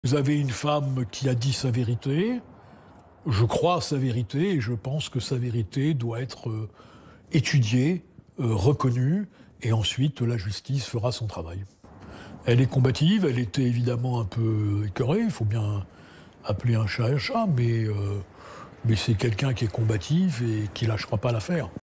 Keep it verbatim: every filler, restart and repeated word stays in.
Vous avez une femme qui a dit sa vérité, je crois à sa vérité et je pense que sa vérité doit être euh, étudiée, euh, reconnue, et ensuite la justice fera son travail. Elle est combative, elle était évidemment un peu écœurée, il faut bien appeler un chat un chat, mais, euh, mais c'est quelqu'un qui est combatif et qui lâchera pas l'affaire.